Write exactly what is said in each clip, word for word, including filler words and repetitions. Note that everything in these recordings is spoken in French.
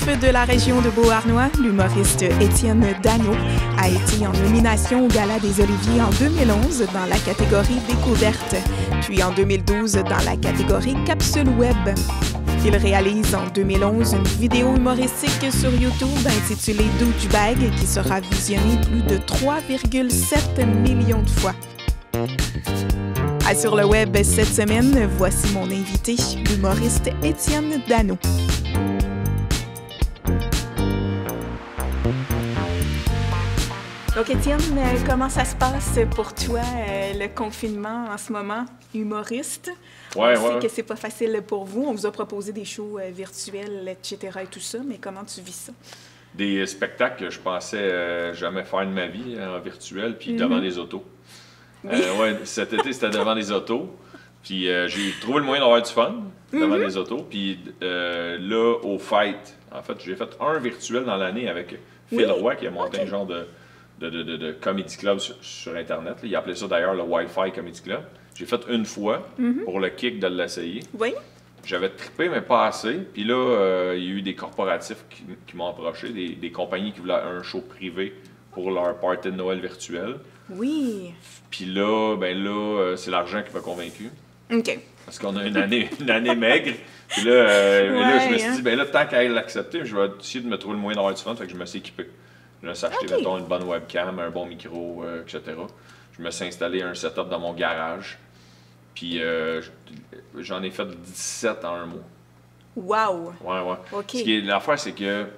de la région de Beauharnois, l'humoriste Étienne Dano a été en nomination au Gala des Oliviers en deux mille onze dans la catégorie Découverte, puis en deux mille douze dans la catégorie Capsule Web. Il réalise en deux mille onze une vidéo humoristique sur YouTube intitulée Douchebag qui sera visionnée plus de trois virgule sept millions de fois. À Sur le web cette semaine, voici mon invité, l'humoriste Étienne Dano. Donc, Étienne, comment ça se passe pour toi, euh, le confinement en ce moment, humoriste? Ouais, On ouais. sait que c'est pas facile pour vous. On vous a proposé des shows euh, virtuels, et cetera et tout ça, mais comment tu vis ça? Des spectacles que je pensais euh, jamais faire de ma vie en virtuel, puis Mm-hmm. devant des autos. Oui. Euh, ouais, cet été, c'était devant des autos. Puis euh, j'ai trouvé le moyen d'avoir du fun devant Mm-hmm. des autos. Puis euh, là, au Fight, en fait, j'ai fait un virtuel dans l'année avec Phil Oui? Roy, qui a monté Ok. un genre de, de, de, de, de comedy club sur, sur Internet. Il appelait ça d'ailleurs le Wi-Fi Comedy Club. J'ai fait une fois Mm-hmm. pour le kick de l'essayer. Oui? J'avais trippé, mais pas assez. Puis là, euh, il y a eu des corporatifs qui, qui m'ont approché, des, des compagnies qui voulaient un show privé pour leur party de Noël virtuel. Oui. Puis là, ben là, euh, c'est l'argent qui m'a convaincu. OK. Parce qu'on a une année, une année maigre. Puis là, euh, Ouais, là, je me suis hein. dit, ben là, tant qu'à l'accepter, je vais essayer de me trouver le moyen d'avoir du fun. Fait que je me suis équipé. Je me suis acheté, Ok. mettons, une bonne webcam, un bon micro, euh, et cetera. Je me suis installé un setup dans mon garage. Puis euh, j'en ai fait dix-sept en un mois. Wow! Ouais, ouais. OK. Ce qui est l'affaire, c'est que,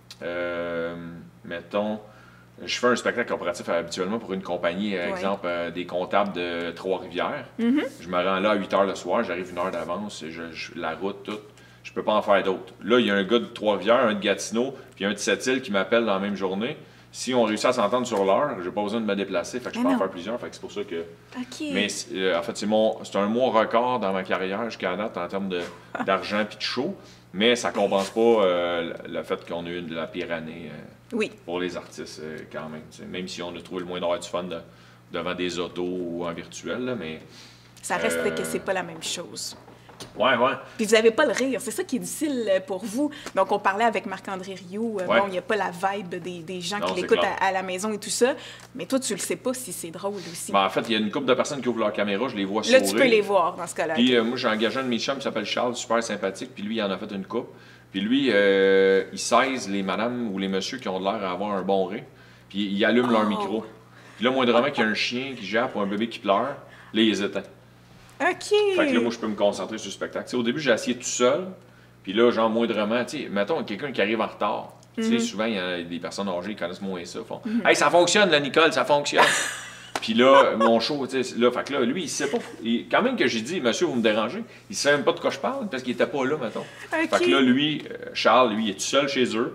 euh, mettons, je fais un spectacle corporatif habituellement pour une compagnie, par Ouais. exemple, euh, des comptables de Trois-Rivières. Mhm. Je me rends là à huit heures le soir, j'arrive une heure d'avance, et je, je- la route, tout. Je peux pas en faire d'autres. Là, il y a un gars de Trois-Rivières, un de Gatineau, puis un de Sept-Îles qui m'appelle dans la même journée. Si on réussit à s'entendre sur l'heure, j'ai pas besoin de me déplacer, fait que je Ah peux en non. faire plusieurs, fait que c'est pour ça que... OK. Mais euh, en fait, c'est mon, c'est un mois record dans ma carrière jusqu'à date en termes de- d'argent puis de show, mais ça compense pas euh, le le fait qu'on a eu de la pire année euh, Oui. pour les artistes euh, quand même. t'sais. Même si on a trouvé le moyen d'avoir du fun de- devant des autos ou en virtuel, là, mais Ça reste Euh, que c'est pas la même chose. ouais, ouais. Puis vous n'avez pas le rire, c'est ça qui est difficile euh, pour vous. Donc, on parlait avec Marc-André Rioux. euh, Ouais. Bon, il n'y a pas la vibe des, des gens Non, qui c'est l'écoutent clair. à, à la maison et tout ça. Mais toi, tu le sais pas si c'est drôle aussi. Ben, en fait, il y a une couple de personnes qui ouvrent leur caméra, je les vois Là, sourire. tu peux les voir dans ce cas-là. Puis euh, moi, j'ai engagé un de mes chums qui s'appelle Charles, super sympathique, puis lui, il en a fait une coupe. Puis lui, euh, il saisit les madames ou les messieurs qui ont l'air d'avoir un bon rire, puis il allume leur Oh. micro. Puis là, moindrement qu'il y a un chien qui jappe ou un bébé qui pleure, là, il les éteint. OK. Fait que là, moi, je peux me concentrer sur le spectacle. T'sais, au début, j'ai essayé tout seul, puis là, genre, moindrement, tu sais, mettons, quelqu'un qui arrive en retard. Tu sais, souvent, il y a des personnes âgées qui connaissent moins ça. Font Hey, ça fonctionne, là, Nicole, ça fonctionne. Puis là, mon show, tu sais, là, fait que là, lui, il sait pas. Il- quand même que j'ai dit, monsieur, vous me dérangez, il sait même pas de quoi je parle parce qu'il était pas là, mettons. OK. Fait que là, lui, euh, Charles, lui, il est tout seul chez eux.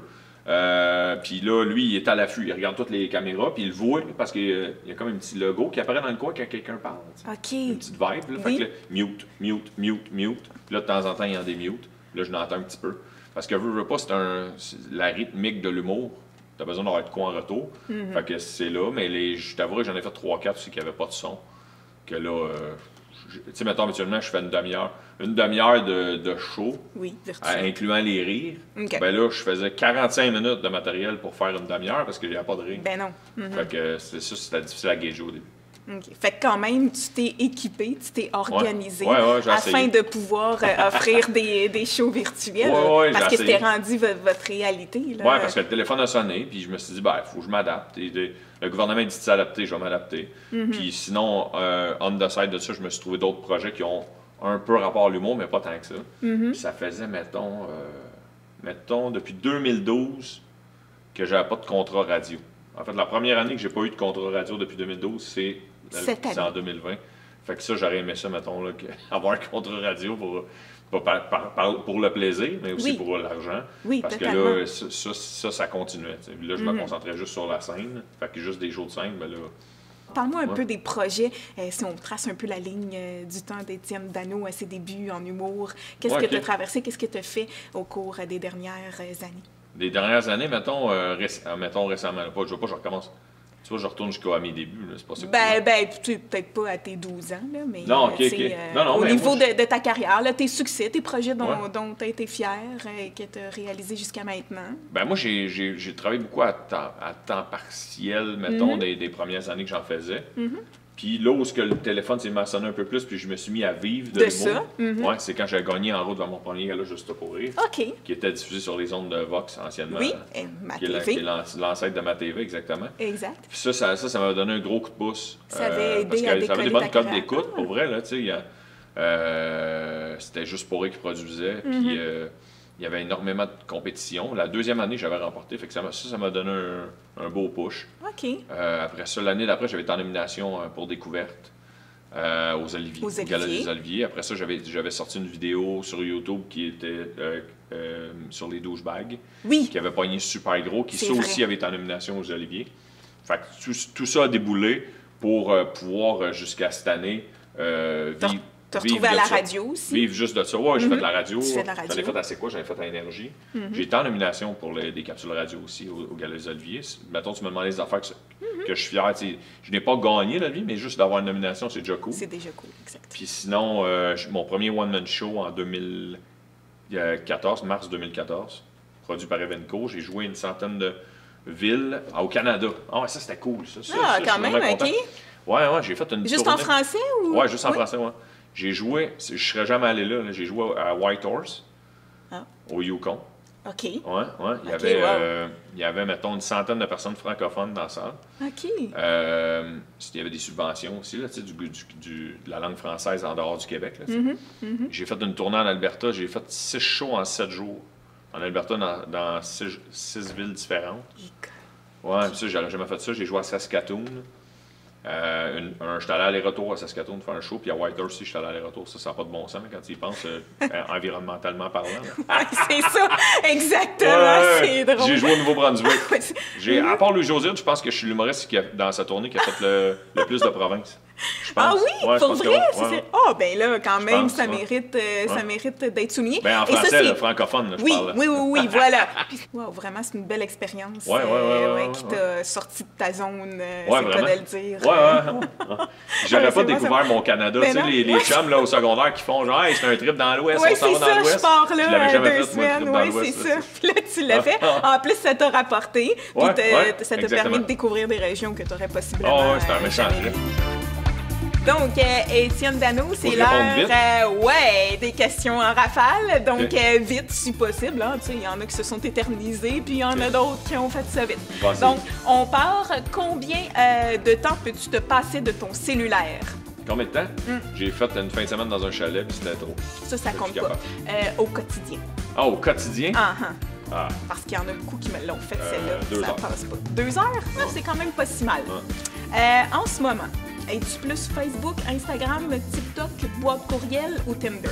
Euh, puis là, lui, il est à l'affût. Il regarde toutes les caméras, puis il le voit parce qu'il euh, y a comme un petit logo qui apparaît dans le coin quand quelqu'un parle. tu sais. Une OK. petite vibe. Là. Fait Oui. que là, mute, mute, mute, mute. Puis là, de temps en temps, il y en a des mutes. Là, je l'entends un petit peu. Parce que veux, veux pas, c'est un, c'est la rythmique de l'humour. T'as besoin d'avoir de quoi en retour. Mm-hmm. Fait que c'est là. Mais les, je t'avouerai, j'en ai fait trois quatre aussi qui n'avaient pas de son. Que là, euh, je- tu sais, mettons, habituellement, je fais une demi-heure. Une demi-heure de, de show, Oui, à- virtuel. incluant les rires. OK. Ben là, je faisais quarante-cinq minutes de matériel pour faire une demi-heure parce qu'il n'y a pas de rire. Ben non. Mhm. Fait que c'est ça, c'était difficile à gager au début. OK. Fait que quand même, tu t'es équipé, tu t'es organisé Ouais, ouais, j'ai afin essayé. de pouvoir euh, offrir des, des shows virtuels. Ouais, ouais, parce j'ai que c'était essayé. rendu vo- votre réalité. Là. Oui, parce que le téléphone a sonné, puis je me suis dit, ben, il faut que je m'adapte. Et de- le gouvernement dit de s'adapter, je vais m'adapter. Mm-hmm. Puis sinon, euh, on the side de ça, je me suis trouvé d'autres projets qui ont un peu rapport à l'humour, mais pas tant que ça. Mm-hmm. Puis ça faisait, mettons, euh, mettons, depuis deux mille douze que j'avais pas de contrat radio. En fait, la première année que j'ai pas eu de contrat radio depuis deux mille douze, c'est Cette c'est en année. deux mille vingt. Fait que ça, j'aurais aimé ça, mettons, là, que- avoir un contrat radio pour, pas par- par- par- pour le plaisir, mais aussi Oui. pour l'argent. Oui, Parce totalement. Mm-hmm. que là, ça, ça, ça, ça continuait. t'sais. Là, je me concentrais juste sur la scène. Fait que juste des shows de scène, mais là... Parle-moi un Ouais. peu des projets, euh, si on trace un peu la ligne euh, du temps d'Étienne Dano à ses débuts en humour. Qu'est-ce Ouais, que ok. tu as traversé? Qu'est-ce que tu as fait au cours euh, des dernières euh, années? Les dernières années, mettons, euh, réc- euh, mettons récemment, là, pas, je veux pas que je recommence Tu vois, je retourne jusqu'à mes débuts, là. C'est pas ça que Ben, ben peut-être pas à tes douze ans, là, mais non, ok, euh, ok. Euh, Non, non, au mais niveau moi, de, de ta carrière, là, tes succès, tes projets dont, Ouais. dont tu as été fier et que tu as réalisé jusqu'à maintenant. Ben moi, j'ai, j'ai, j'ai travaillé beaucoup à temps, à temps partiel, mettons, Mm-hmm. des, des premières années que j'en faisais. Puis là où est-ce que le téléphone s'est mis à sonner un peu plus, puis je me suis mis à vivre de, De l'humour. ça, mm-hmm. Ouais, c'est quand j'ai gagné en route dans mon premier gala Juste pour rire, OK. qui était diffusé sur les ondes de Vox anciennement. Oui, et ma Qui est, la- T V. qui est l'an- l'ancêtre de ma T V, exactement. Exact. Puis ça, ça, ça, ça m'a donné un gros coup de pouce. Ça avait aidé parce que à ça avait décoller des bonnes ta codes carrière. d'écoute, pour vrai, là, tu sais. il y a- euh, c'était Juste pour rire qui produisait, Mm-hmm. puis euh, il y avait énormément de compétition. La deuxième année, j'avais remporté, fait que ça m'a, ça, ça m'a donné un, un beau push. OK. Euh, après ça, l'année d'après, j'avais été en nomination euh, pour Découverte euh, aux Oliviers, Aux au Gala Oliviers. des Oliviers. Après ça, j'avais, j'avais sorti une vidéo sur YouTube qui était euh, euh, sur les douchebags, Oui. qui avait pogné super gros, qui C'est ça vrai. aussi avait été en nomination aux Oliviers. Fait que tout, tout ça a déboulé pour euh, pouvoir, euh, jusqu'à cette année, euh, Te, vivre. te vivre retrouver à de la ça. radio aussi. Vivre juste de ça. Ouais, j'ai Mhm. fait de la radio. Tu fais de la J'en ai radio. fait à C'est quoi? J'en ai fait à Énergie. J'ai été en nomination pour les- des capsules radio aussi au, au Gala des Oliviers. Mettons, tu me demandais des affaires que, que je suis fier. tu sais, je n'ai pas gagné la vie, mais juste d'avoir une nomination, c'est déjà cool. C'est déjà cool, exact. Puis sinon, euh, je- mon premier one-man show en deux mille quatorze, mars deux mille quatorze, produit par Evenco. J'ai joué une centaine de villes ah, au Canada. Ah ouais, ça c'était cool. Ça, ça, Ah, ça, je quand suis même, vraiment OK. content. Ouais, ouais, j'ai fait une Juste tournée. en français ou? Ouais, juste en Oui. français, ouais. J'ai joué, je serais jamais allé là, là. J'ai joué à Whitehorse, Ah. au Yukon. OK. Ouais, ouais. Il y, Ok, avait, wow. euh, il y avait, mettons, une centaine de personnes francophones dans la salle. OK. Euh, il y avait des subventions aussi, là, tu sais, du, du- du- de la langue française en dehors du Québec. Là, tu sais. Mm-hmm, J'ai fait une tournée en Alberta. J'ai fait six shows en sept jours. En Alberta, dans, dans six, six villes différentes. Ouais, puis ça, j'aurais jamais fait ça. J'ai joué à Saskatoon. Euh, une- un, j'étais allé aller-retour à Saskatoon faire un show, puis à Whitehorse aussi, j'étais allé aller-retour. Ça, ça n'a pas de bon sens quand tu y penses, euh, environnementalement parlant. là. Ouais, c'est ça. Exactement. Ouais, C'est drôle. J'ai joué au Nouveau-Brunswick. Ouais, c'est- J'ai, à part Louis José, je pense que je suis l'humoriste qui a, dans sa tournée qui a fait le, le plus de provinces. Je pense. Ah oui, Ouais, je pour pense que vrai? ouais, C'est- ouais. c'est- Ah, ben là, quand même, pense, ça, ouais. mérite, euh, ça Ouais. mérite d'être souligné. Ben, en Et ça, français, c'est- le francophone, là, je Oui, parle. là. oui, oui, oui, voilà. Puis, wow, vraiment, c'est une belle expérience Ouais, ouais, ouais, euh, ouais, ouais, qui ouais. t'a sorti de ta zone, euh, Ouais, c'est vraiment. pas de le dire. Ouais, ouais, ouais. ouais. J'aurais Ouais, pas c'est bon, découvert ça- mon Canada. Ben tu sais, non. les, les Ouais. chums là, au secondaire qui font genre, hey, c'est un trip dans l'Ouest, Oui, on s'en c'est va dans ça, je l'Ouest. pars Je là l'avais euh, jamais deux fait, moi, le trip semaines. dans Oui, l'Ouest, c'est là, ça. tu sais. Puis là, tu l'as fait. En plus, ça t'a rapporté. Puis Ouais, t'as- ouais, ça t'a exactement. permis de découvrir des régions que tu aurais possiblement Ah ouais, c'était un euh, méchant jamais trip. vues. Donc, euh, Étienne Dano, c'est que je l'heure réponde vite. euh, ouais, des questions en rafale. Donc, Ok. euh, vite si possible. Hein. Tu sais, il y en a qui se sont éternisés, puis il y en a Ok. d'autres qui ont fait ça vite. Vas-y. Donc, on part. Combien euh, de temps peux-tu te passer de ton cellulaire? Combien de temps? Mm. J'ai fait une fin de semaine dans un chalet, puis c'était trop. Ça, ça Je compte suis pas. capable. Euh, au quotidien. Ah, au quotidien? Ah, ah. Ah, Parce qu'il y en a beaucoup qui me l'ont fait, Euh, celle-là. deux Ça heures. passe pas. Deux heures? Ah, c'est quand même pas si mal. Ouais. Euh, en ce moment, es-tu plus Facebook, Instagram, TikTok, boîte courriel ou Tinder?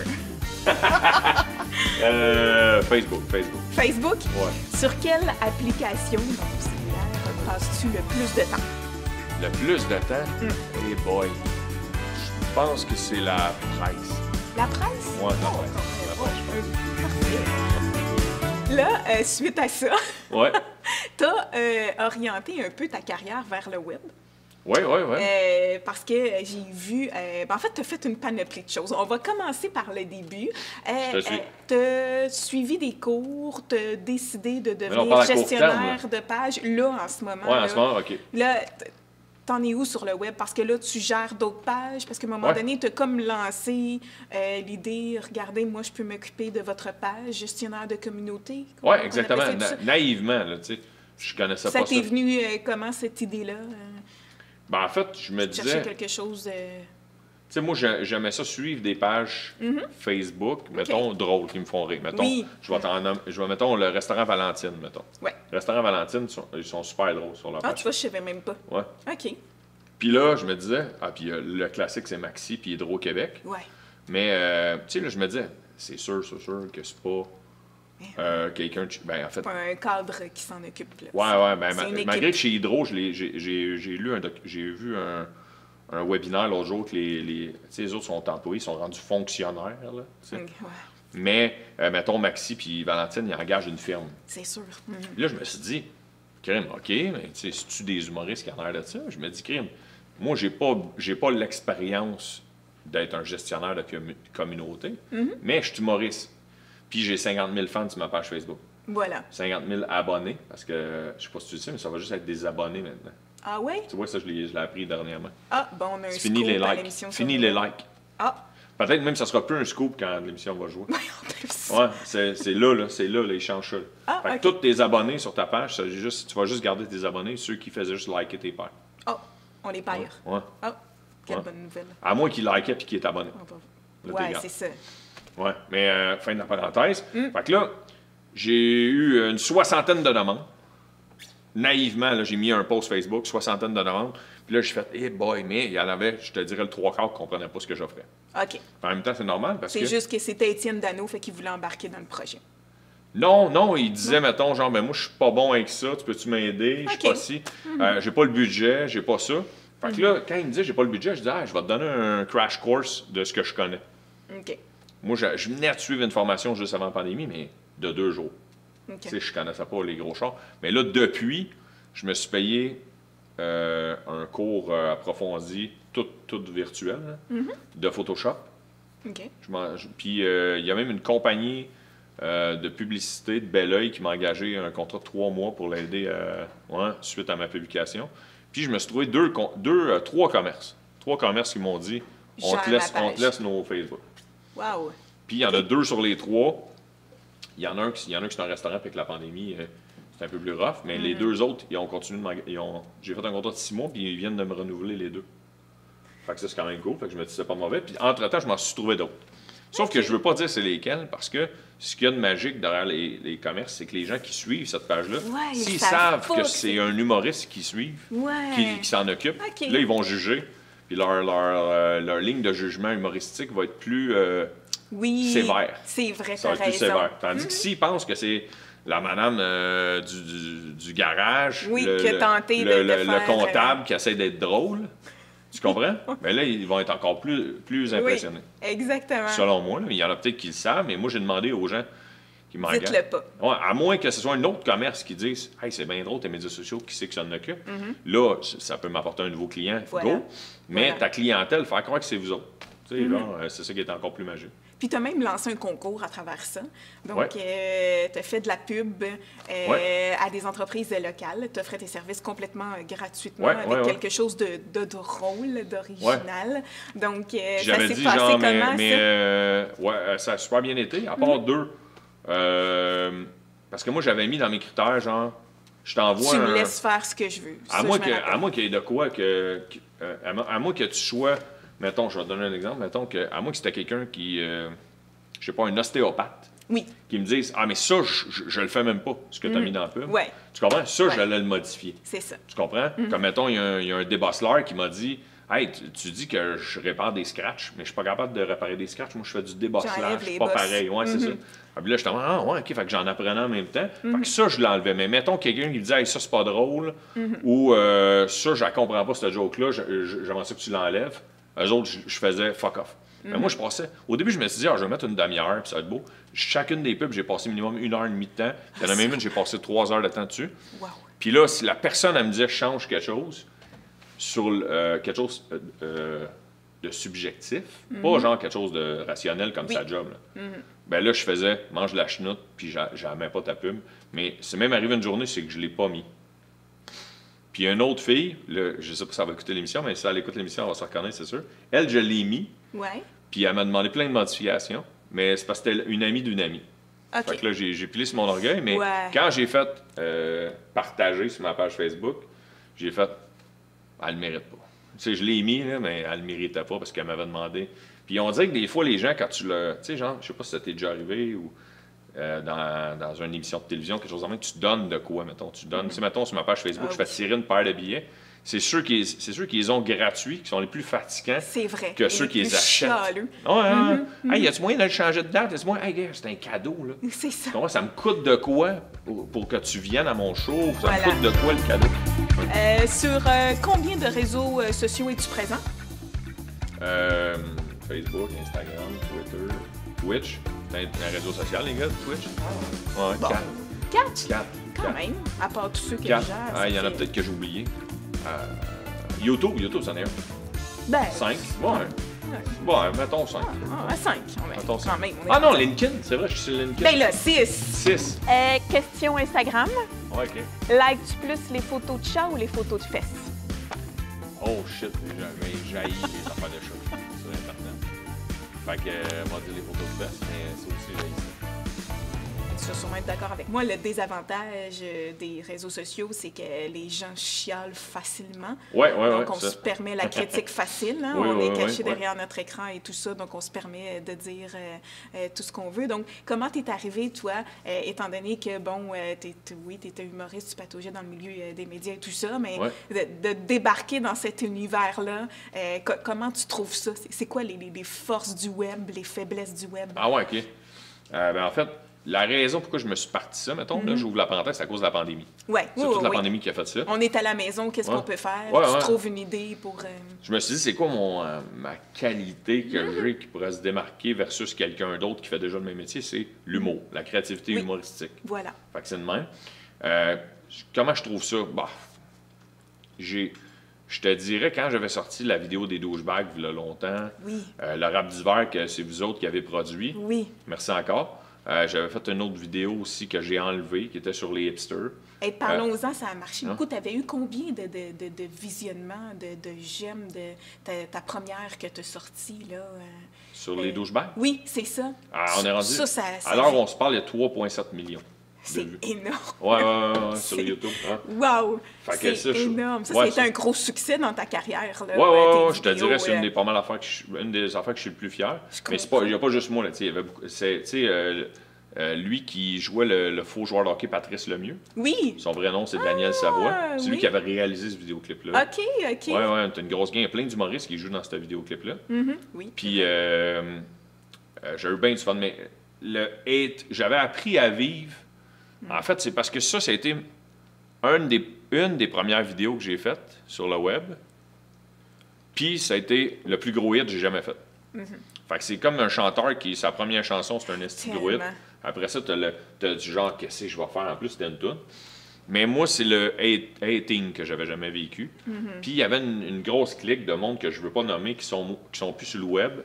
euh, Facebook, Facebook. Facebook? Ouais. Sur quelle application dans ton cellulaire passes-tu le plus de temps? Le plus de temps? Mm. Eh boy. Je pense que c'est la presse. La presse? Ouais, la Oh, presse. La oh, presse. parfait. Là, euh, suite à ça, Ouais. tu as orienté un peu ta carrière vers le web. Ouais, ouais, ouais. Euh, parce que j'ai vu... euh, ben, en fait, tu as fait une panoplie de choses. On va commencer par le début. Je te suis. tu as suivi des cours, tu as décidé de on devenir parle à court gestionnaire de page. Là, en ce moment, Ouais, en là, ce moment, OK. là, t- t'en es où sur le web? Parce que là, tu gères d'autres pages. Parce qu'à un moment Ouais. donné, tu as comme lancé euh, l'idée, regardez, moi, je peux m'occuper de votre page, gestionnaire de communauté. Comment Ouais, on exactement. appelle ça? Na- naïvement, là, tu sais. Je connaissais Ça pas ça. t'est venu euh, comment, cette idée-là? euh, Ben, en fait, je me chercher disais... quelque chose... euh, Tu sais, moi, j'ai- j'aimais ça suivre des pages Facebook, mettons, drôles, qui me font rire. Mettons, Oui. je vais t'en nom- je vais, mettons, le restaurant Valentine, mettons. Ouais. Le restaurant Valentine, ils sont, ils sont super drôles sur leur Ah, page. tu vois, je savais même pas. Ouais. OK. Puis là, je me disais, ah, puis euh, le classique, c'est Maxi, puis Hydro-Québec. Ouais. Mais, euh, tu sais, là, je me disais, c'est sûr, c'est sûr que c'est pas euh, quelqu'un... de chez- Ben, en fait, Pas un cadre qui s'en occupe, là. ouais, ouais, ben, C'est ma- une équipe. malgré que chez Hydro, je l'ai- j'ai j'ai- j'ai lu un doc- j'ai vu un, un webinaire l'autre jour que les, les, tu sais, les autres sont employés, ils sont rendus fonctionnaires, là, tu sais. Ok, ouais, Mais, euh, mettons, Maxi puis Valentine, ils engagent une firme. c'est sûr. Mhm. Puis là, je me suis dit, crime, OK, mais tu sais, c'est-tu des humoristes qui en l'air de ça? Je me dis, crime, moi, j'ai pas, j'ai pas l'expérience d'être un gestionnaire de commu- communauté, mm-hmm. mais je suis humoriste. Puis j'ai cinquante mille fans sur ma page Facebook. Voilà. cinquante mille abonnés, parce que, je sais pas si tu le sais, mais ça va juste être des abonnés maintenant. Ah oui? Tu vois, ça, je l'ai, je l'ai appris dernièrement. Ah, bon, on a un c'est scoop fini les à likes. l'émission. Fini les likes. Ah. Peut-être même que ça sera plus un scoop quand l'émission va jouer. Ouais, c'est, c'est là, là, c'est là, là, ils changent ça. Ah, fait que okay. tous tes abonnés sur ta page, ça, juste, tu vas juste garder tes abonnés, ceux qui faisaient juste liker tes pages. Oh, on les perd. Ouais. Oh, quelle ouais. bonne nouvelle. À moins qu'ils likaient puis qu'ils est abonné. Là, ouais, c'est ça. Ouais, mais euh, fin de la parenthèse. Mm. Fait que là, j'ai eu une soixantaine de demandes. Naïvement, là, j'ai mis un post Facebook, soixantaine de demandes. Puis là, j'ai fait, hey boy, mais il y en avait, je te dirais, le trois quarts qui ne comprenaient pas ce que j'offrais. OK. En même temps, c'est normal parce c'est que... C'est juste que c'était Étienne Dano, fait qu'il voulait embarquer dans le projet. Non, non, il disait, non. mettons, genre, ben moi, je suis pas bon avec ça, tu peux-tu m'aider? Je suis okay. pas si. Mm-hmm. Euh, j'ai pas le budget, j'ai pas ça. Fait que mm-hmm. là, quand il me disait, j'ai pas le budget, je disais, ah, je vais te donner un crash course de ce que je connais. OK. Moi, je, je venais de suivre une formation juste avant la pandémie, mais de deux jours. Okay. Tu sais, je connaissais pas les gros chars. Mais là, depuis, je me suis payé euh, un cours euh, approfondi, tout, tout virtuel, mm-hmm. de Photoshop. OK. Je puis, il euh, y a même une compagnie euh, de publicité de Belleuil qui m'a engagé un contrat de trois mois pour l'aider euh, ouais, suite à ma publication. Puis, je me suis trouvé deux, deux euh, trois commerces. Trois commerces qui m'ont dit, on te, laisse, on te laisse nos Facebook. Wow. Puis, il y en a deux sur les trois. Il y en a un qui, il y en a un qui est un restaurant avec la pandémie. Euh, c'est un peu plus rough, mais mm-hmm. les deux autres, ils ont continué de m'engager. J'ai fait un contrat de six mois, puis ils viennent de me renouveler les deux. Fait que ça, c'est quand même cool. Fait que je me dis, c'est pas mauvais. Puis, entre-temps, je m'en suis trouvé d'autres. Sauf okay. que je veux pas dire c'est lesquels, parce que ce qu'il y a de magique derrière les, les commerces, c'est que les gens qui suivent cette page-là, ouais, s'ils savent que c'est un humoriste qui suit, ouais. qui, qui s'en occupe, okay. là, ils vont juger. Puis leur, leur, euh, leur ligne de jugement humoristique va être plus euh, oui, sévère. C'est vrai, ça va être plus raison. sévère. Tandis mm-hmm. que s'ils pensent que c'est la madame euh, du, du, du garage, oui, le, qui a tenté le, de, le, de le faire, comptable euh... qui essaie d'être drôle, tu comprends? Mais là, ils vont être encore plus, plus impressionnés. Oui, exactement. Selon moi, là, il y en a peut-être qui le savent, mais moi, j'ai demandé aux gens qui m'engagent. Dites-le pas. Ouais, à moins que ce soit un autre commerce qui dise « Hey, c'est bien drôle, tes médias sociaux, qui c'est que ça en occupe? Mm-hmm. » Là, ça peut m'apporter un nouveau client, voilà. Go. Mais voilà. Ta clientèle, faire croire que c'est vous autres. Tu sais, mm-hmm. genre, c'est ça qui est encore plus magique. Puis tu as même lancé un concours à travers ça. Donc, ouais. euh, tu as fait de la pub euh, ouais. à des entreprises locales. Tu offrais tes services complètement euh, gratuitement ouais, avec ouais, quelque ouais. chose de, de drôle, d'original. Ouais. Donc, euh, ça J'avais s'est dit, passé genre, comment, mais, ça? mais euh, ouais, ça a super bien été, à part mm-hmm. deux. Euh, parce que moi, j'avais mis dans mes critères, genre, je t'envoie Tu un... me laisses faire ce que je veux. À ça, moins je que, à moins qu'il y ait de quoi que... que euh, à, à moins que tu sois... Mettons, je vais te donner un exemple. Mettons que, à moins que c'était quelqu'un qui... Euh, je sais pas, un ostéopathe. Oui. Qui me dise, ah, mais ça, je, je, je le fais même pas, ce que tu as mm. mis dans la pub. Ouais. Tu comprends? Ça, ouais. j'allais le modifier. C'est ça. Tu comprends? Mm-hmm. Comme, mettons, il y, y a un débosseleur qui m'a dit, hey, tu, tu dis que je répare des scratchs, mais je suis pas capable de réparer des scratchs. Moi, je fais du débosselage. C'est pas bosses. Pareil. Ouais, mm-hmm. c'est ça. Ah, puis là, je ah, ouais, OK, fait que j'en apprenais en même temps. Mm-hmm. Fait que ça, je l'enlevais. Mais mettons quelqu'un qui me dit, hey, ça, c'est pas drôle, mm-hmm. ou euh, ça, je comprends pas, cette joke-là, j'aimerais ça que tu l'enlèves. Eux autres, je, je faisais fuck off. Mm-hmm. Mais moi, je passais. Au début, je me suis dit, ah, je vais mettre une demi-heure, puis ça va être beau. Chacune des pubs, j'ai passé minimum une heure et demie de temps. Il y en a même une, j'ai passé trois heures de temps dessus. Wow. Puis là, si la personne, elle me disait, change quelque chose, sur euh, quelque chose euh, euh, de subjectif, mm-hmm. pas genre quelque chose de rationnel comme oui. sa job, là. Mm-hmm. Ben là, je faisais, mange de la chenoute, puis j'aimais pas ta pub. Mais c'est même arrivé une journée, c'est que je l'ai pas mis. Puis une autre fille, là, je sais pas si ça va écouter l'émission, mais si elle écoute l'émission, elle va se reconnaître, c'est sûr. Elle, je l'ai mis. Ouais. Puis elle m'a demandé plein de modifications, mais c'est parce que c'était une amie d'une amie. Okay. Fait que là, j'ai pilé sur mon orgueil, mais ouais. quand j'ai fait euh, partager sur ma page Facebook, j'ai fait, elle le mérite pas. Tu sais, je l'ai mis, là, mais elle le méritait pas parce qu'elle m'avait demandé. Puis on dirait que des fois, les gens, quand tu le... Tu sais, genre, je sais pas si ça t'est déjà arrivé ou... Euh, dans, dans une émission de télévision, quelque chose comme ça, tu donnes de quoi, mettons. Tu donnes, mm-hmm. tu sais, mettons, sur ma page Facebook, ah, je fais tirer une paire de billets. C'est sûr qu'ils les ont gratuits, qui sont les plus fatigants vrai. que ceux qui les achètent. Chaleux. Ouais, hein? Mm-hmm. Hey, y a-tu moyen de le changer de date? Y a-tu moyen? Hey, c'est un cadeau, là. C'est ça. Donc, ça me coûte de quoi pour, pour que tu viennes à mon show? Ça voilà. me coûte de quoi, le cadeau? Euh, sur euh, combien de réseaux euh, sociaux es-tu présent? Euh, Facebook, Instagram, Twitter, Twitch. C'est un réseau social, les gars, Twitch? Ah. Ouais, bon. quatre. Quatre? Quatre. Quand Quand même, à part tous ceux que Quatre. je gère. Ah, il y en a fait- peut-être que j'ai oublié. Euh, YouTube, YouTube, c'en est un. Ben, Cinq. Bon, ouais. bon, mettons cinq. Ah, à cinq. On va- Mettons quand cinq. même. on est Ah non, à cinq. LinkedIn, c'est vrai, je suis sur LinkedIn. Ben là, six. six. Euh, question Instagram. Ouais, OK. Like-tu plus les photos de chat ou les photos de fesses? Oh shit, j'ai jailli les affaires de chat sur Internet. Fait que, euh, on va dire les photos de fesses, mais c'est aussi jailli ça. Tu vas sûrement être d'accord avec moi. Le désavantage euh, des réseaux sociaux, c'est que les gens chialent facilement. Ouais, ouais, donc, ouais. on ça. se permet la critique facile. Hein? Oui, on oui, est oui, caché oui. derrière notre écran et tout ça. Donc, on se permet de dire euh, euh, tout ce qu'on veut. Donc, comment t'es arrivé, toi, euh, étant donné que, bon, euh, t'es, t'es- oui, tu étais humoriste, tu pataugeais dans le milieu euh, des médias et tout ça, mais Ouais. de, de débarquer dans cet univers-là, euh, co- comment tu trouves ça? C'est, c'est quoi les, les- les forces du web, les faiblesses du web? Ah ouais, OK. Euh, ben, en fait, la raison pourquoi je me suis parti ça, mettons, là, j'ouvre la parenthèse, c'est à cause de la pandémie. Ouais, C'est oui, toute oui, la oui. pandémie qui a fait ça. On est à la maison, qu'est-ce Ouais. qu'on peut faire? Ouais, tu ouais. trouves une idée pour... euh, Je me suis dit, c'est quoi mon, euh, ma qualité que j'ai qui pourrait se démarquer versus quelqu'un d'autre qui fait déjà le même métier? C'est l'humour, la créativité Oui. humoristique. Voilà. Fait que c'est de même. Euh, comment je trouve ça? Bah, j'ai... Je te dirais, quand j'avais sorti la vidéo des douchebags, il y a longtemps, Oui, euh, le rap d'hiver, que c'est vous autres qui avez produit, oui. merci encore. Euh, j'avais fait une autre vidéo aussi que j'ai enlevée, qui était sur les hipsters. Et parlons-en, ça a marché hein? beaucoup. Tu avais eu combien de, de, de, de visionnements, de, de j'aime de ta, ta première que tu as sortie, là? euh? Sur Euh, les douchebags? Oui, c'est ça. Ah, on est rendu. Ça, ça, ça Alors, fait- on se parle, il y a trois virgule sept millions. de C'est vues. énorme. Ouais, ouais, ouais, ouais, sur C'est- YouTube. Hein? Wow! Fait que C'est ça, je- énorme. Ça, ouais, ça a été ça- un gros succès dans ta carrière, là. Ouais, ouais, euh, tes ouais, je te vidéos, dirais, c'est une euh, des, pas mal affaires que je, une des affaires que je suis le plus fier. Je Mais c'est pas, comprends. il n'y a pas juste moi, là, tu sais, il y avait beaucoup- c'est, tu sais, euh, euh, lui qui jouait le, le faux joueur de hockey, Patrice Lemieux. Oui! Son vrai nom, c'est Daniel Savoie. C'est lui oui. qui avait réalisé ce vidéoclip-là. OK, OK. Ouais, ouais, t'as une grosse gang. Il y a plein d'humoristes qui jouent dans ce vidéoclip-là. Mhm, oui. Puis, euh, euh, j'ai eu bien du fun, mais le hate, j'avais appris à vivre. En fait, c'est parce que ça, ça a été une des, une des premières vidéos que j'ai faites sur le web. Puis, ça a été le plus gros hit que j'ai jamais fait. Fait que c'est comme un chanteur qui, sa première chanson, c'est un esti de gros hit. Tellement. Après ça, t'as, le, t'as du genre, qu'est-ce que je vais faire en plus, c'était une toune. Mais moi, c'est le hate- hating que j'avais jamais vécu. Puis il y avait une, une grosse clique de monde que je veux pas nommer qui sont, qui sont plus sur le web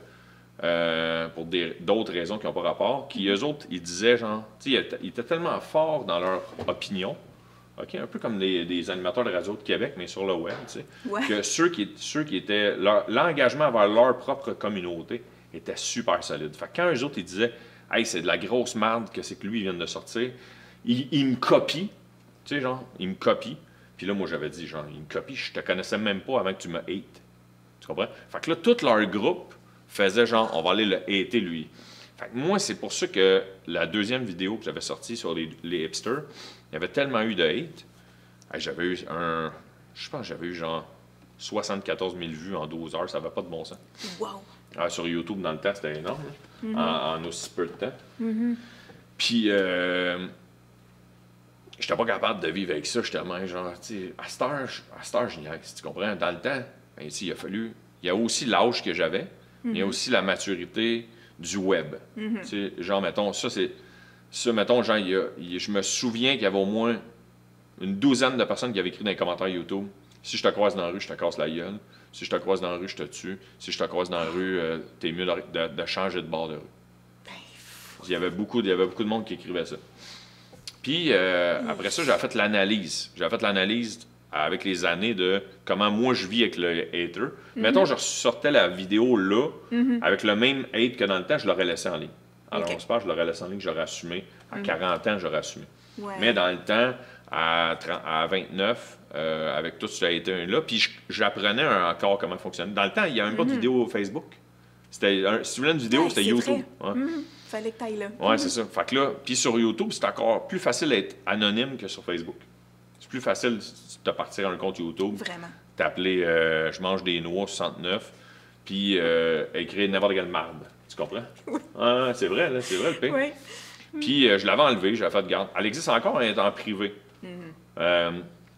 euh, pour des- d'autres raisons qui n'ont pas rapport. Qui, eux autres, ils disaient genre, tu sais, ils étaient- ils étaient tellement forts dans leur opinion. OK, un peu comme les, des animateurs de radio de Québec, mais sur le web, tu sais. Ouais. Que ceux qui, ceux qui étaient. leur- l'engagement envers leur propre communauté était super solide. Fait que quand eux autres, ils disaient, hey, c'est de la grosse merde que c'est que lui, il vient de sortir, ils, ils me copient. Tu sais, genre, ils me copient. Puis là, moi, j'avais dit, genre, ils me copient, je te connaissais même pas avant que tu me hates. Tu comprends? Fait que là, tout leur groupe faisait genre, on va aller le hater, lui. Fait que moi, c'est pour ça que la deuxième vidéo que j'avais sortie sur les, les hipsters, il y avait tellement eu de hate. Hey, j'avais eu un. Je pense que j'avais eu genre soixante-quatorze mille vues en douze heures, ça n'avait pas de bon sens. Wow! Ah, sur YouTube, dans le temps, c'était énorme, là, en, en aussi peu de temps. Mm-hmm. Puis, euh, j'étais pas capable de vivre avec ça, justement. Genre, tu sais, à cette heure, je- à cette heure, je niaise, tu comprends? Dans le temps, ben, tu sais, il a fallu. Il y a aussi l'âge que j'avais, mais il y a aussi la maturité du web. Tu sais, genre, mettons, ça, c'est. Ça, mettons, genre, il y a- il y a- je me souviens qu'il y avait au moins une douzaine de personnes qui avaient écrit dans les commentaires YouTube. Si je te croise dans la rue, je te casse la gueule. Si je te croise dans la rue, je te tue. Si je te croise dans la rue, euh, t'es mieux de, de- de changer de bord de rue. Ben, Il y avait beaucoup, il y avait beaucoup de monde qui écrivait ça. Puis euh, après ça, j'avais fait l'analyse. J'avais fait l'analyse avec les années de comment moi je vis avec le hater. Mettons, je sortais la vidéo là, avec le même hate que dans le temps, je l'aurais laissé en ligne. Alors, Ok. on se parle, je l'aurais laissé en ligne, j'aurais assumé. À quarante ans, j'aurais assumé. ouais. Mais dans le temps, à, trente à vingt-neuf, euh, avec tout ce hater-là, puis je- j'apprenais un- encore comment fonctionner. Dans le temps, il n'y avait même pas de vidéo Facebook. C'était un- si tu voulais une vidéo, Ouais, c'était c'est YouTube. vrai. Ouais. Mhm. Fallait que t'ailles là. Ouais, c'est ça. Fait que là, puis sur YouTube, c'est encore plus facile d'être anonyme que sur Facebook. C'est plus facile de partir un compte YouTube, Vraiment. t'appeler euh, Je mange des noix soixante-neuf, puis euh, écrire n'importe quelle marde. Tu comprends? Ah, c'est vrai, là, c'est vrai le pire. Oui. Puis euh, je l'avais enlevé, j'avais fait garde. Elle existe encore, elle est en privé. Euh,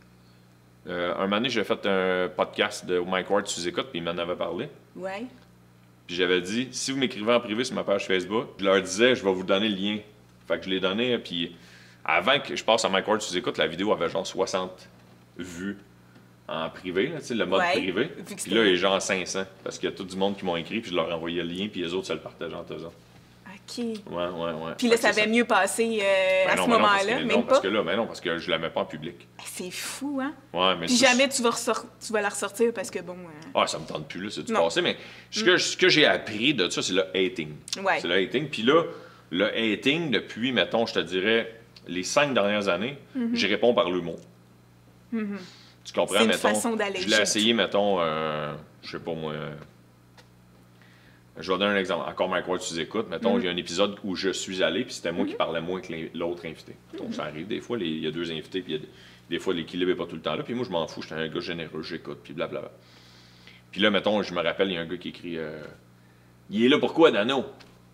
euh, un moment donné, j'ai fait un podcast de Mike Ward sous-écoute, puis il m'en avait parlé. Ouais. Puis j'avais dit, si vous m'écrivez en privé sur ma page Facebook, je leur disais, je vais vous donner le lien. Fait que je l'ai donné, puis avant que je passe à Mike Ward, tu écoutes, la vidéo avait genre soixante vues en privé, là, le mode ouais, privé. Puis là, il est genre cinq cents. Parce qu'il y a tout du monde qui m'ont écrit, puis je leur ai envoyé le lien, puis les autres, ça le partagent entre eux autres. OK. Ouais, ouais, ouais. Puis là, ça avait mieux passé euh, ben à non, ce ben moment-là, non, même non, pas? parce que là, mais non, parce que je la mets pas en public. C'est fou, hein? Ouais, mais Puis ça, jamais tu vas, ressort... tu vas la ressortir parce que, bon... Euh... Ah, ça me tente plus, là, c'est du Non. passé. Mais ce que, ce que j'ai appris de ça, c'est le hating. Ouais. C'est le hating. Puis là, le hating, depuis, mettons, je te dirais, les cinq dernières années, Mm-hmm. j'y réponds par l'humour. Mm-hmm. Tu comprends, C'est une mettons. façon d'alléger. Je l'ai essayé, mettons, euh, je sais pas moi. euh, je vais donner un exemple. Encore Mike Ward, tu écoutes. Mettons, il y a un épisode où je suis allé, puis c'était moi qui parlais moins que l'in- l'autre invité. Donc, ça arrive. Des fois, les- il y a deux invités, puis il y a des, des fois, l'équilibre n'est pas tout le temps là. Puis moi, je m'en fous, j'étais un gars généreux, j'écoute, puis blablabla. Puis là, mettons, je me rappelle, il y a un gars qui écrit euh, il est là pourquoi, Dano?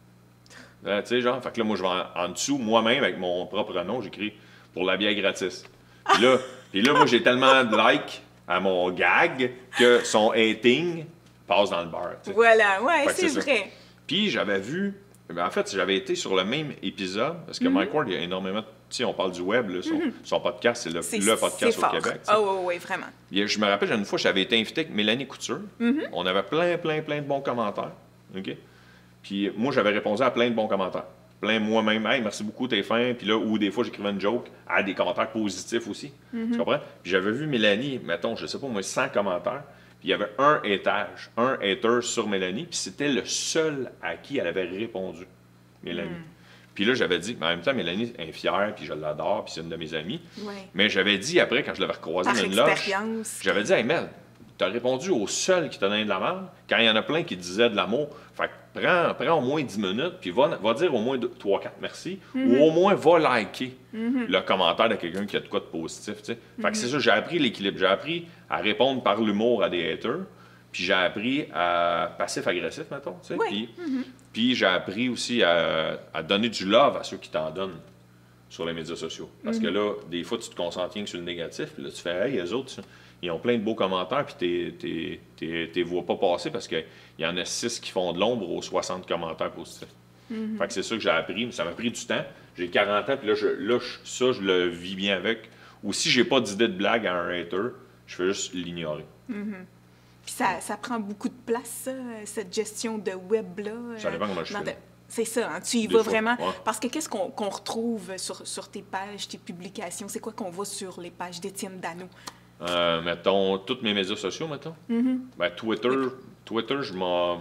Là, tu sais, genre, fait que là, moi, je vais en, en dessous, moi-même, avec mon propre nom, j'écris pour la bière gratis. Puis là, puis là, moi, j'ai tellement de likes à mon gag que son hating passe dans le bar. Tu sais. Voilà, ouais, Fait que c'est c'est ça. vrai. Puis j'avais vu, ben, en fait, j'avais été sur le même épisode, parce que Mm-hmm. Mike Ward, il y a énormément, tu sais, on parle du web, là, son, son podcast, c'est le, C'est le podcast c'est au fort. Québec. tu sais. Ah oui, oui, vraiment. Puis, je me rappelle, une fois, j'avais été invité avec Mélanie Couture. Mm-hmm. On avait plein, plein, plein de bons commentaires. OK? Puis moi, j'avais répondu à plein de bons commentaires. Plein moi-même. Hey, merci beaucoup, t'es fin. Puis là, ou des fois, j'écrivais une joke à des commentaires positifs aussi. Mm-hmm. Tu comprends? Puis j'avais vu Mélanie, mettons, je sais pas moi, cent commentaires. Puis il y avait un étage, un hater sur Mélanie. Puis c'était le seul à qui elle avait répondu, Mélanie. Mm. Puis là, j'avais dit, mais en même temps, Mélanie est fière, puis je l'adore, puis c'est une de mes amies. Ouais. Mais j'avais dit après, quand je l'avais recroisée Par dans une loge, expérience. j'avais dit, hey Mel, t'as répondu au seul qui t'a donné de la merde, quand il y en a plein qui disaient de l'amour. Fait que prends, prends au moins dix minutes, puis va, va dire au moins trois quatre merci, ou au moins va liker le commentaire de quelqu'un qui a de quoi de positif. Tu sais. Fait que c'est ça, j'ai appris l'équilibre. J'ai appris à répondre par l'humour à des haters, puis j'ai appris à passif-agressif, mettons. Tu sais. Oui. Puis, puis j'ai appris aussi à, à donner du love à ceux qui t'en donnent sur les médias sociaux. Parce que là, des fois, tu te concentres rien que sur le négatif, puis là, tu fais, hey, eux autres, ils ont plein de beaux commentaires, puis tu ne les vois pas passer parce qu'il y en a six qui font de l'ombre aux soixante commentaires positifs. Fait que c'est ça que j'ai appris, mais ça m'a pris du temps. J'ai quarante ans, puis là, je, là je- ça, je le vis bien avec. Ou si j'ai pas d'idée de blague à un hater, je fais juste l'ignorer. Puis ça, ça prend beaucoup de place, ça, cette gestion de web-là. Ça dépend comment je dans fais. ta- C'est ça, hein, tu y Des vas fois, vraiment. ouais. Parce que qu'est-ce qu'on qu'on retrouve sur, sur tes pages, tes publications? C'est quoi qu'on voit sur les pages d'Étienne Dano? Euh, mettons, tous mes médias sociaux, mettons. Ben, Twitter, Twitter, je m'en...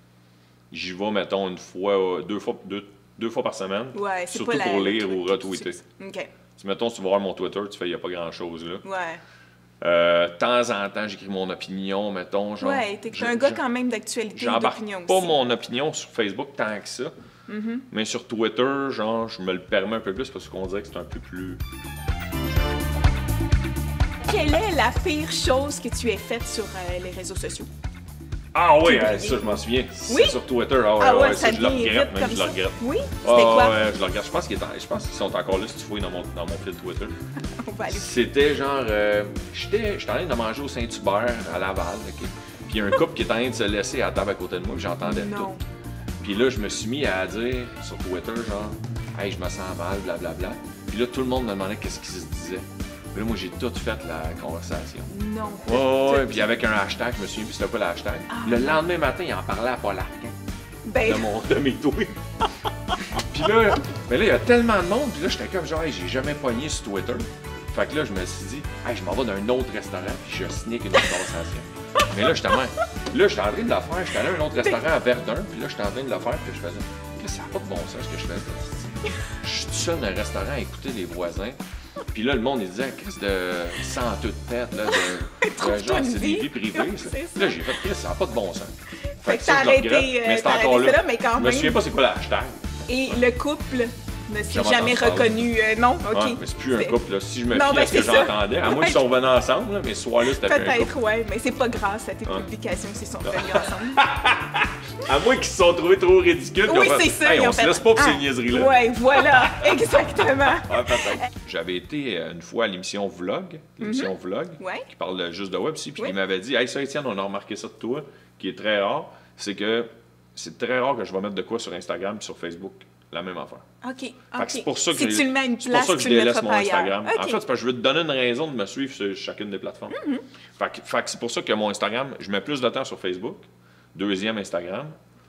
J'y vais, mettons, une fois, deux fois, deux, deux fois par semaine. Ouais, c'est Surtout pas la- pour le lire truc ou retweeter. OK. Si, mettons, si tu vas voir mon Twitter, tu fais, il n'y a pas grand-chose, là. Ouais. Euh, de temps en temps, j'écris mon opinion, mettons, genre... Ouais, t'es je- un gars je- quand même d'actualité et J'embarque d'opinion pas aussi. mon opinion sur Facebook tant que ça. Mm-hmm. Mais sur Twitter, genre, je me le permets un peu plus parce qu'on dirait que c'est un peu plus... Quelle est la pire chose que tu aies faite sur euh, les réseaux sociaux? Ah oui, Publié. euh, ça, je m'en souviens. C'est Oui? sur Twitter. Ah ouais, Ah ouais, ouais, ça ça, je le devient regrette, vite même, comme je ça. le regrette. Oui? Ah C'était quoi? ouais, je le regarde. Je pense qu'ils est en- je pense qu'ils sont encore là si tu fouilles dans mon, dans mon fil Twitter. On va aller. C'était genre... euh, J'étais j'étais en train de manger au Saint-Hubert, à Laval, OK? Puis il y a un couple qui est en train de se laisser à la table à côté de moi, puis j'entendais Non. tout. Puis là, je me suis mis à dire sur Twitter, genre, hey, je me sens mal, blablabla. Puis là, tout le monde me demandait qu'est-ce qui se disait. Puis là, moi, j'ai tout fait la conversation. Non. Ouais, ouais, puis avec un hashtag, je me souviens plus c'était quoi le hashtag. Le lendemain matin, il en parlait à Paul Arcand Ben, de, mon, de mes tweets. Puis là, mais là, il y a tellement de monde, puis là, j'étais comme genre, hey, j'ai jamais pogné sur Twitter. Fait que là, je me suis dit, hey, je m'en vais dans un autre restaurant, puis je sneak une autre conversation. Mais là, justement, là, j'étais en train de le faire. J'étais allé à un autre restaurant à Verdun, puis là, j'étais en train de le faire, puis je faisais, là, ça n'a pas de bon sens ce que je fais. Je suis tout seul dans un restaurant à écouter les voisins. Puis là, le monde, il disait, qu'est-ce de sans toute tête, là, de, de Trouve-toi genre, une c'est des vie. vies privées. Ouais, ça. c'est ça. Là, j'ai fait, Chris, ça n'a pas de bon sens. Fait que ça, t'as je le arrêté, regrette, euh, mais c'est t'as encore arrêté là. ça, mais quand Je me même. souviens pas c'est quoi le hashtag. et le couple ne s'est Jamais jamais entendu parler. reconnu. euh, non, OK. Ouais, mais c'est plus un C'est- couple, là. Si je me Non, fie ben, à ce que c'est ça. j'entendais, à moins Ouais. qu'ils sont revenus ensemble, là, mais ce soir-là, c'était plus un couple. Peut-être, ouais, mais c'est pas grâce à tes Ouais. publications s'ils sont revenus ensemble. À moins qu'ils se sont trouvés trop ridicules. Oui, qu'ils ont fait, c'est ça. Hey, ils on ont se fait, laisse pas pour ah, ces niaiseries-là. Ouais, voilà, exactement. Ouais, peut-être. J'avais été euh, une fois à l'émission Vlog, l'émission Vlog, Ouais. qui parle de- juste de web aussi, puis Oui. il m'avait dit, hey, ça, Étienne, on a remarqué ça de toi, qui est très rare, c'est que c'est très rare que je vais mettre de quoi sur Instagram et sur Facebook. la même affaire. OK. Fait OK. que c'est pour ça que, si je, tu le mets à une c'est pour place, ça que je tu le délaisse mettras mon pas ailleurs. Instagram. OK. En fait, c'est parce que je veux te donner une raison de me suivre sur chacune des plateformes. Mm-hmm. Fait que, fait que c'est pour ça que mon Instagram, je mets plus de temps sur Facebook. Deuxième, Instagram.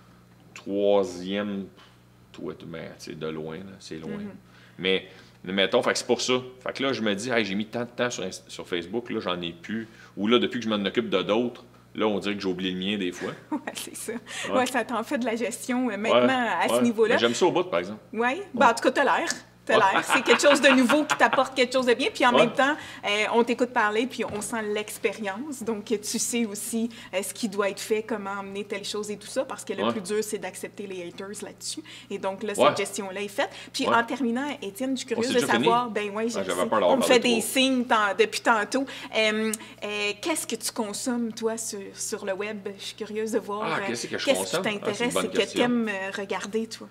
Troisième, Twitter, ben, tu sais, de loin, là, c'est loin. Mm-hmm. Mais, mettons, fait que c'est pour ça. Fait que là, je me dis, hey, j'ai mis tant de temps sur, sur Facebook, là, j'en ai plus. Ou là, depuis que je m'en occupe de d'autres, là, on dirait que j'ai oublié le mien des fois. Oui, c'est ça. Ouais. Ouais, ça t'en fait de la gestion euh, maintenant Ouais, à ce ouais. niveau-là. Mais j'aime ça au bout, par exemple. Oui. Ben, en tout cas, t'as l'air. T'as l'air. C'est quelque chose de nouveau qui t'apporte quelque chose de bien. Puis en Ouais. même temps, euh, on t'écoute parler, puis on sent l'expérience. Donc, tu sais aussi euh, ce qui doit être fait, comment amener telle chose et tout ça, parce que le Ouais. plus dur, c'est d'accepter les haters là-dessus. Et donc, là, Ouais. cette gestion-là est faite. Puis Ouais. en terminant, Étienne, je suis curieuse c'est de déjà savoir, fini? ben oui, je Ah, le j'avais sais. peur d'avoir On me parlé fait des trop. signes tant- depuis tantôt. Euh, euh, qu'est-ce que tu consommes, toi, sur, sur le web? Je suis curieuse de voir. Ah, euh, qu'est-ce que je qu'est-ce consomme? qui Ah, c'est une t'intéresse bonne et que question. tu aimes regarder, toi?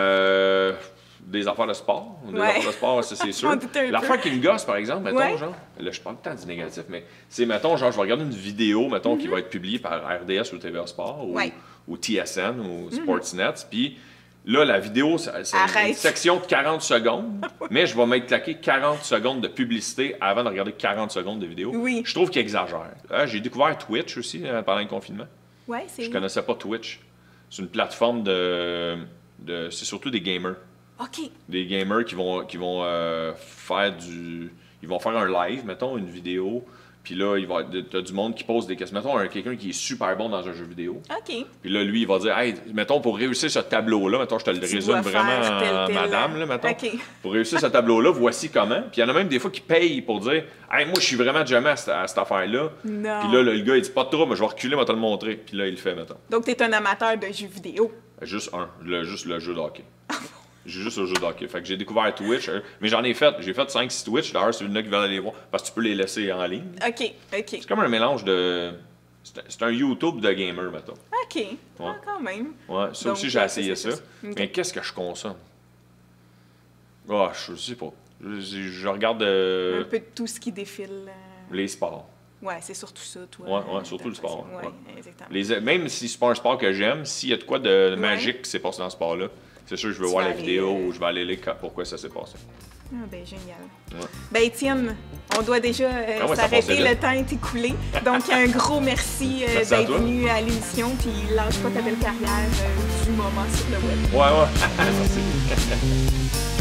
Euh, des affaires de sport. Des Ouais. affaires de sport, ça, c'est sûr. On doutait un peu. L'affaire qui me gosse, par exemple, mettons, Ouais. genre, là, je parle tout le temps du négatif, mais c'est, mettons, genre, je vais regarder une vidéo, mettons, qui va être publiée par R D S ou T V A Sport ou, Mm-hmm. Ouais. ou T S N ou Sportsnet, puis là, la vidéo, ça- c'est Arrête. une section de quarante secondes, mais je vais m'être claqué quarante secondes de publicité avant de regarder quarante secondes de vidéo. Oui. Je trouve qu'il exagère. Ah, j'ai découvert Twitch aussi euh, pendant le confinement. Oui, c'est... Je connaissais pas Twitch. C'est une plateforme de... de c'est surtout des gamers. OK. Des gamers qui vont, qui vont euh, faire du... Ils vont faire un live, mettons, une vidéo. Puis là, il va t'as du monde qui pose des questions. Mettons, un- quelqu'un qui est super bon dans un jeu vidéo. OK. Puis là, lui, il va dire, hey, mettons, pour réussir ce tableau-là, mettons, je te le Tu résume dois vraiment faire tel, en tel, madame, là, mettons. OK. Pour réussir ce tableau-là, voici comment. Puis il y en a même des fois qui payent pour dire, hey, moi, je suis vraiment jamais à cette, à cette affaire-là. Non. Puis là, le, le gars, il dit, pas de trouble, mais je vais reculer, mais te le montrer. Puis là, il le fait, mettons. Donc, tu es un amateur de jeux vidéo. Juste un, le, juste le jeu de hockey. J'ai juste le jeu de hockey. Fait que j'ai découvert Twitch, euh, mais j'en ai fait. J'ai fait cinq six Twitch. D'ailleurs, c'est une qui veulent aller voir parce que tu peux les laisser en ligne. OK. OK. C'est comme un mélange de. C'est un, c'est un YouTube de gamer, mettons. OK. Ah, quand même. Ouais, ça Donc, aussi, j'ai euh, essayé c'est ça. ça. OK. Mais qu'est-ce que je consomme? Ah, je sais pas. Je, je- je regarde euh, Un peu de tout ce qui défile. euh, les sports. Ouais, c'est surtout ça, toi. Ouais, ouais, euh, surtout ta le sport, passion. Ouais, ouais. exactement. Les, même si c'est pas un sport que j'aime, s'il y a de quoi de Ouais. magique qui s'est passé dans ce sport-là, c'est sûr que je veux Tu voir vas la aller, vidéo euh, ou je vais aller lire pourquoi ça s'est passé. Ah, ben génial. Ouais. Ben Étienne, on doit déjà euh, Ah ouais, ça s'arrêter, passait le vite. temps est écoulé. Donc un gros merci, euh, Merci à d'être toi. venu à l'émission, puis lâche pas ta belle carrière euh, du moment sur le web. Ouais, ouais. Merci.